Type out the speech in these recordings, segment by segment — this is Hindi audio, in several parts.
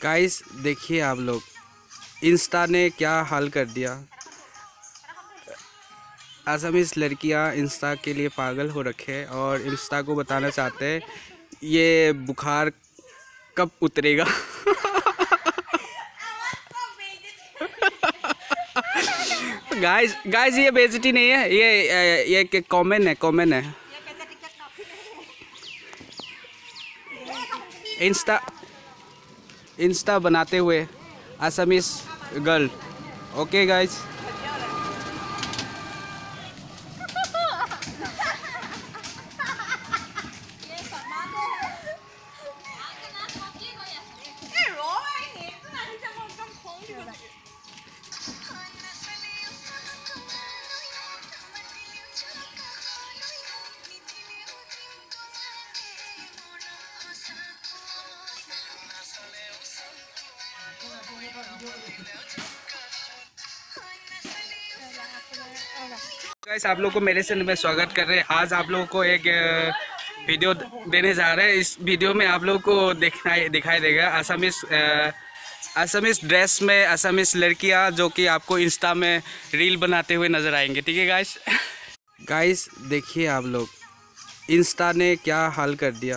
गाइस देखिए आप लोग, इंस्टा ने क्या हाल कर दिया। असमीज़ लड़कियां इंस्टा के लिए पागल हो रखे हैं और इंस्टा को बताना चाहते हैं ये बुखार कब उतरेगा। गाइस गाइस ये बेइज्जती नहीं है, ये कॉमन है, कॉमन है। इंस्टा इंस्टा बनाते हुए Assamese girl. Okay guys. Guys आप लोगों को मेरे चैनल में स्वागत कर रहे हैं। आज आप लोगों को एक वीडियो देने जा रहे हैं। इस वीडियो में आप लोगों को दिखाई देगा असमीज़ ड्रेस में असमीज़ लड़कियां जो कि आपको इंस्टा में रील बनाते हुए नज़र आएंगे। ठीक है गाइस। गाइस देखिए आप लोग, इंस्टा ने क्या हाल कर दिया।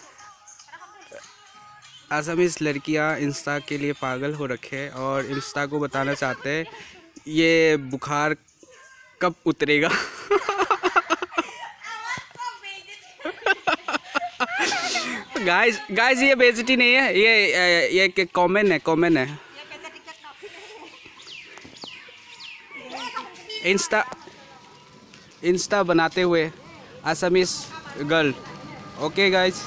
असमीज़ लड़कियां इंस्टा के लिए पागल हो रखे हैं और इंस्टा को बताना चाहते हैं ये बुखार कब उतरेगा। गाइस गाइस ये बेइज्जती नहीं है, ये कॉमन है, कॉमन है। इंस्टा बनाते हुए Assamese girl. Okay guys.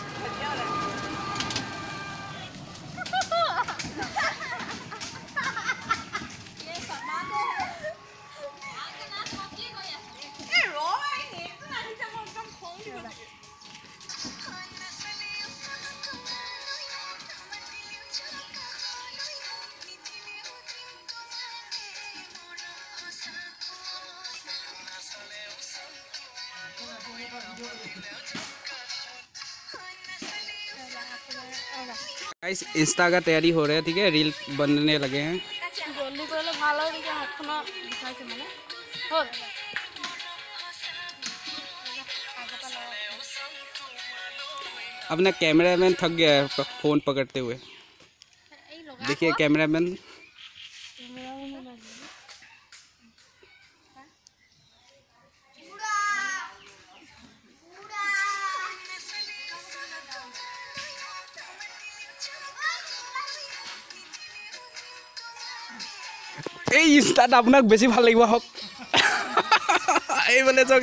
Guys insta का तैयारी हो रहा है, ठीक है, रील बनने लगे हैं। अपना कैमरामैन थक गया है फोन पकड़ते हुए। देखिए कैमरामैन। এই ইনষ্টাত আপোনাক বেছি ভাল লাগিব হক। এই बोले तो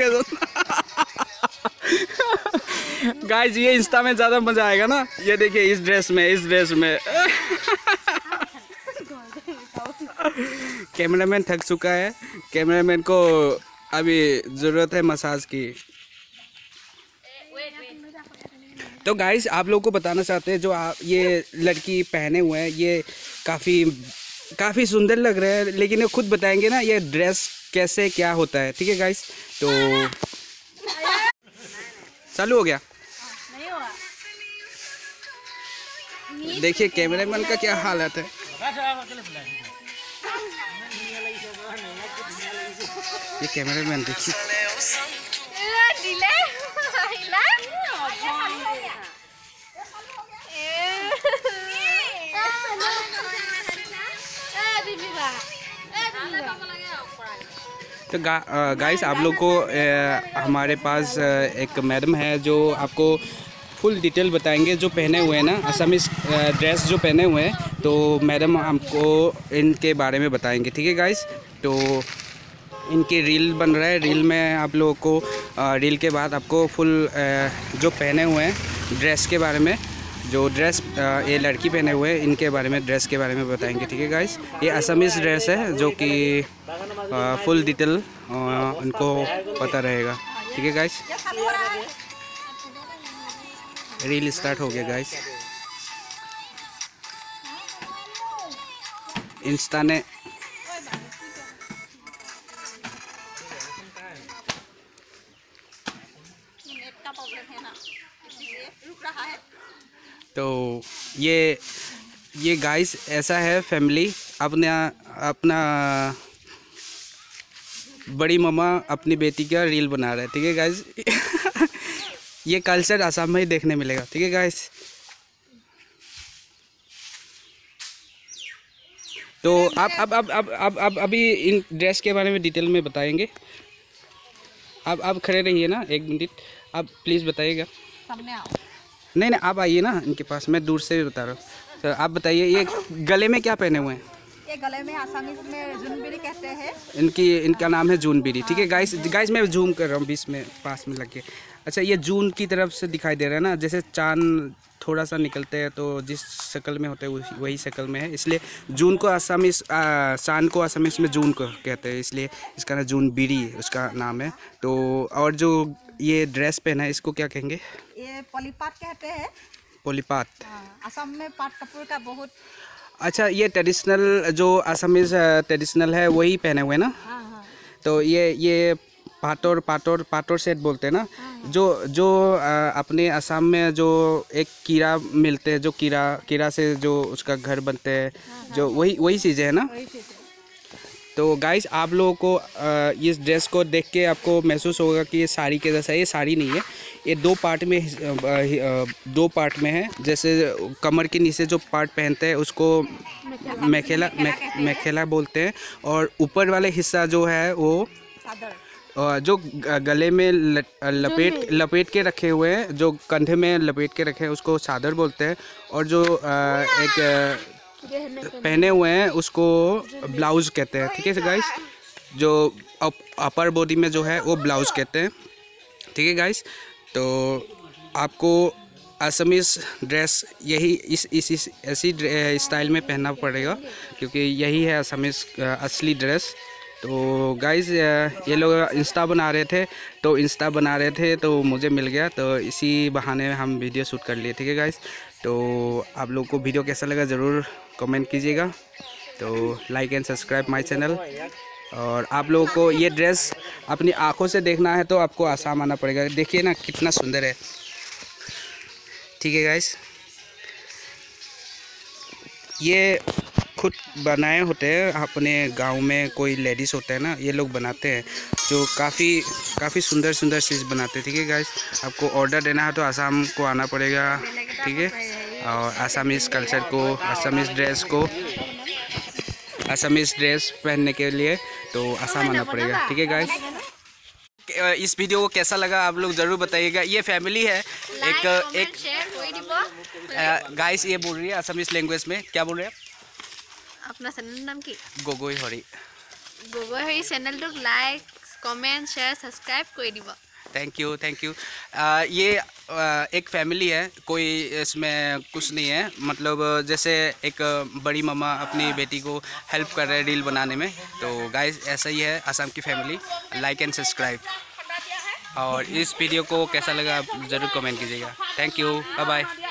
गाइस ये इंस्टा में ज़्यादा मज़ा आएगा ना। ये देखिए इस ड्रेस में कैमरामैन थक चुका है। कैमरामैन को अभी ज़रूरत है मसाज की। तो गाइस आप लोगों को बताना चाहते हैं जो ये लड़की पहने हुए हैं ये काफ़ी सुंदर लग रहा है, लेकिन ये खुद बताएंगे ना ये ड्रेस कैसे क्या होता है। ठीक है गाइस, तो चालू हो गया। देखिए कैमरामैन का क्या हालत है। ये कैमरामैन देखिए। तो गाइस आप लोग को हमारे पास एक मैडम है जो आपको फुल डिटेल बताएंगे जो पहने हुए हैं ना असमीज़ ड्रेस जो पहने हुए हैं। तो मैडम हमको इनके बारे में बताएंगे। ठीक है गाइस, तो इनकी रील बन रहा है। रील में आप लोगों को रील के बाद आपको फुल जो पहने हुए हैं ड्रेस के बारे में, जो ड्रेस ये लड़की पहने हुए हैं इनके बारे में, ड्रेस के बारे में बताएंगे। ठीक है गाइस, ये असमीज़ ड्रेस है जो कि फुल डिटेल उनको पता रहेगा। ठीक है गाइस, रील स्टार्ट हो गया गाइस। इंस्टा ने तो ये ये गाइस ऐसा है फैमिली, अपना अपना बड़ी मामा अपनी बेटी का रील बना रहा है, ठीक है गाइस। ये कल्चर आसाम में ही देखने मिलेगा, ठीक है गाइस। तो आप अभी इन ड्रेस के बारे में डिटेल में बताएंगे। आप खड़े रहिए ना, 1 मिनट, आप प्लीज़ बताइएगा। सामने आओ। नहीं आप आइए ना इनके पास, मैं दूर से बता रहा हूँ। तो आप बताइए, ये गले में क्या पहने हुए हैं? ये गले में आसामीज में जूनबीरी कहते हैं। इनका नाम है जूनबीरी, ठीक है गाइस मैं जूम कर रहा हूँ, बीच में पास में लग के। अच्छा, ये जून की तरफ से दिखाई दे रहा है ना, जैसे चांद थोड़ा सा निकलते हैं तो जिस शक्ल में होते हैं वही शक्ल में है, इसलिए जून को आसामीज, चांद को आसामीज में जून को कहते हैं, इसलिए इसका नाम जूनबीरी उसका नाम है। तो और जो ये ड्रेस पहना है इसको क्या कहेंगे? ये पोलीपात कहते हैं। पोलीपात। असम में पाट कपूर का बहुत। अच्छा, ये ट्रेडिशनल जो आसामीज ट्रेडिशनल है वही पहने हुए ना। हाँ। तो ये पाटोर सेट बोलते हैं ना। जो अपने असम में जो एक कीड़ा मिलते हैं, जो कीड़ा से जो उसका घर बनते हैं, जो वही चीज़ें है ना। तो गाइस आप लोगों को इस ड्रेस को देख के आपको महसूस होगा कि ये साड़ी के जैसा है। ये साड़ी नहीं है, ये 2 पार्ट में है। जैसे कमर के नीचे जो पार्ट पहनते हैं उसको मेखेला बोलते हैं, और ऊपर वाले हिस्सा जो है वो जो गले में लपेट के रखे हुए हैं, जो कंधे में लपेट के रखे हैं उसको चादर बोलते हैं, और जो एक पहने हुए हैं उसको ब्लाउज कहते हैं, ठीक है गाइस। जो अपर बॉडी में जो है वो ब्लाउज कहते हैं, ठीक है गाइस। तो आपको असमीज ड्रेस यही इस ऐसी स्टाइल में पहनना पड़ेगा, क्योंकि यही है असमीज असली ड्रेस। तो गाइस ये लोग इंस्टा बना रहे थे तो मुझे मिल गया, तो इसी बहाने हम वीडियो शूट कर लिए, ठीक है गाइस। तो आप लोग को वीडियो कैसा लगा ज़रूर कमेंट कीजिएगा। तो like and subscribe my channel. और आप लोगों को ये ड्रेस अपनी आँखों से देखना है तो आपको आसाम आना पड़ेगा। देखिए ना कितना सुंदर है, ठीक है गाइस। ये खुद बनाए होते हैं, अपने गांव में कोई लेडीज़ होते हैं ना, ये लोग बनाते हैं, जो काफ़ी सुंदर चीज़ बनाते हैं, ठीक है गाइस। आपको ऑर्डर देना है तो आसाम को आना पड़ेगा, ठीक है। और आसामीज़ कल्चर को, आसामीज़ ड्रेस पहनने के लिए तो आसाम आना पड़ेगा, ठीक है गाइस। इस वीडियो को कैसा लगा आप लोग ज़रूर बताइएगा। ये फैमिली है एक गाइस, ये बोल रही है आसामीज़ लैंग्वेज में, क्या बोल रहे हैं? अपना चैनल नाम की गगৈ हरि चैनल तो लाइक कमेंट शेयर सब्सक्राइब कर दिबा। Thank you. ये एक फैमिली है, कोई इसमें कुछ नहीं है, मतलब जैसे एक बड़ी मामा अपनी बेटी को हेल्प कर रहे हैं रील बनाने में। तो गाइस ऐसा ही है असम की फैमिली। लाइक एंड सब्सक्राइब, और इस वीडियो को कैसा लगा आप ज़रूर कमेंट कीजिएगा। Thank you, bye bye.